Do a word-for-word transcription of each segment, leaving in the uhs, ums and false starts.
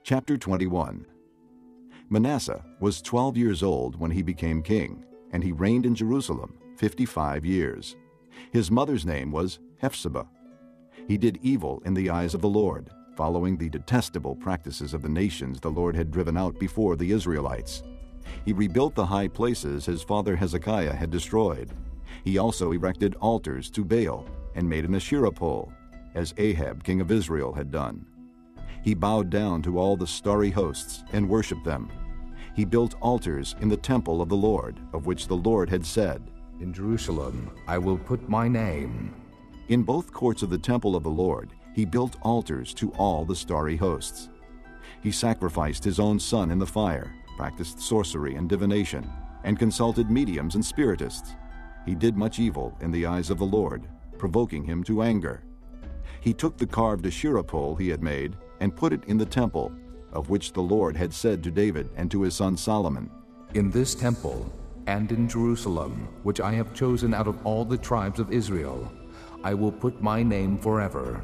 Chapter twenty-one. Manasseh was twelve years old when he became king, and he reigned in Jerusalem fifty-five years. His mother's name was Hephzibah. He did evil in the eyes of the Lord, following the detestable practices of the nations the Lord had driven out before the Israelites. He rebuilt the high places his father Hezekiah had destroyed. He also erected altars to Baal and made an Asherah pole, as Ahab king of Israel had done. He bowed down to all the starry hosts and worshipped them. He built altars in the temple of the Lord, of which the Lord had said, "In Jerusalem I will put my name." In both courts of the temple of the Lord, he built altars to all the starry hosts. He sacrificed his own son in the fire, practiced sorcery and divination, and consulted mediums and spiritists. He did much evil in the eyes of the Lord, provoking him to anger. He took the carved Asherah pole he had made and put it in the temple, of which the Lord had said to David and to his son Solomon, "In this temple and in Jerusalem, which I have chosen out of all the tribes of Israel, I will put my name forever.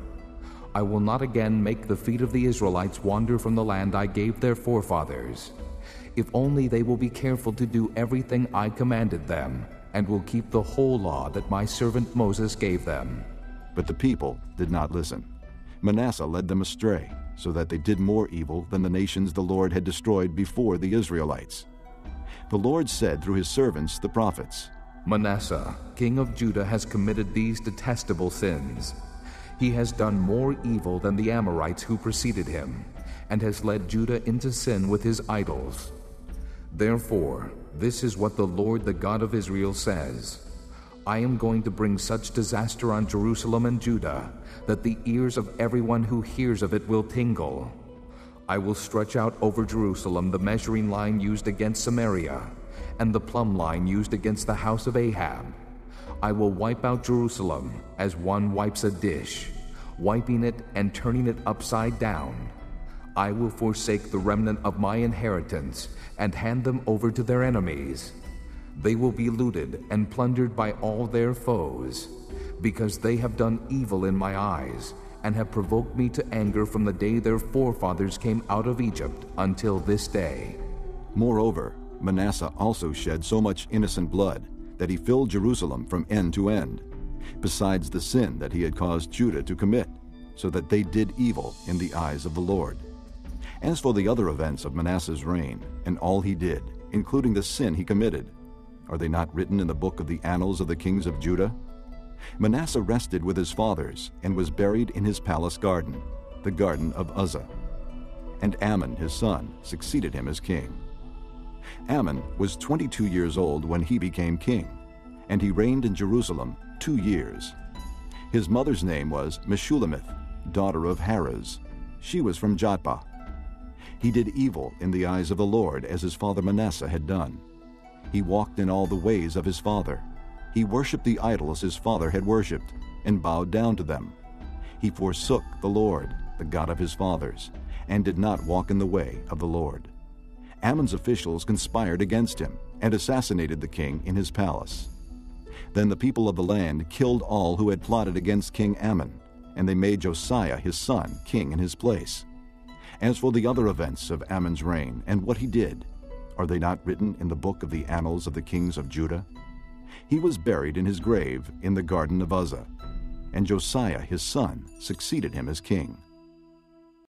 I will not again make the feet of the Israelites wander from the land I gave their forefathers. If only they will be careful to do everything I commanded them, and will keep the whole law that my servant Moses gave them." But the people did not listen. Manasseh led them astray, so that they did more evil than the nations the Lord had destroyed before the Israelites. The Lord said through his servants the prophets, "Manasseh, king of Judah, has committed these detestable sins. He has done more evil than the Amorites who preceded him, and has led Judah into sin with his idols. Therefore, this is what the Lord, the God of Israel, says: I am going to bring such disaster on Jerusalem and Judah that the ears of everyone who hears of it will tingle. I will stretch out over Jerusalem the measuring line used against Samaria, and the plumb line used against the house of Ahab. I will wipe out Jerusalem as one wipes a dish, wiping it and turning it upside down. I will forsake the remnant of my inheritance and hand them over to their enemies. They will be looted and plundered by all their foes, because they have done evil in my eyes and have provoked me to anger from the day their forefathers came out of Egypt until this day." Moreover, Manasseh also shed so much innocent blood that he filled Jerusalem from end to end, besides the sin that he had caused Judah to commit, so that they did evil in the eyes of the Lord. As for the other events of Manasseh's reign, and all he did, including the sin he committed, are they not written in the book of the annals of the kings of Judah? Manasseh rested with his fathers and was buried in his palace garden, the garden of Uzzah. And Amon his son succeeded him as king. Amon was twenty-two years old when he became king, and he reigned in Jerusalem two years. His mother's name was Meshullemeth, daughter of Harez. She was from Jotbah. He did evil in the eyes of the Lord, as his father Manasseh had done. He walked in all the ways of his father. He worshipped the idols his father had worshipped, and bowed down to them. He forsook the Lord, the God of his fathers, and did not walk in the way of the Lord. Amon's officials conspired against him, and assassinated the king in his palace. Then the people of the land killed all who had plotted against King Amon, and they made Josiah his son king in his place. As for the other events of Amon's reign and what he did, are they not written in the book of the annals of the kings of Judah? He was buried in his grave in the garden of Uzzah, and Josiah his son succeeded him as king.